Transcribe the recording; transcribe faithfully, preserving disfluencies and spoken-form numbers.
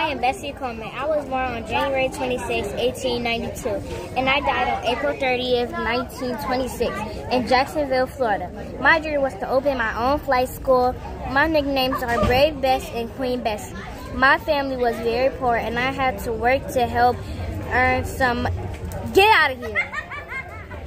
I am Bessie Coleman. I was born on January twenty-sixth, eighteen ninety-two, and I died on April thirtieth, nineteen twenty-six, in Jacksonville, Florida. My dream was to open my own flight school. My nicknames are Brave Bess and Queen Bessie. My family was very poor, and I had to work to help earn some. Get out of here!